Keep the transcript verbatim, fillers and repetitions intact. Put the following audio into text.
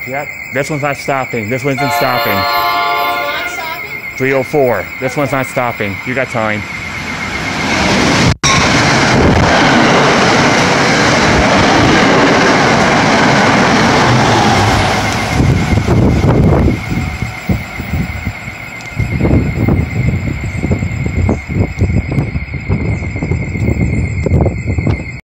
Yep. This one's not stopping. This one isn't stopping. It's not stopping? three oh four. This one's not stopping. You got time.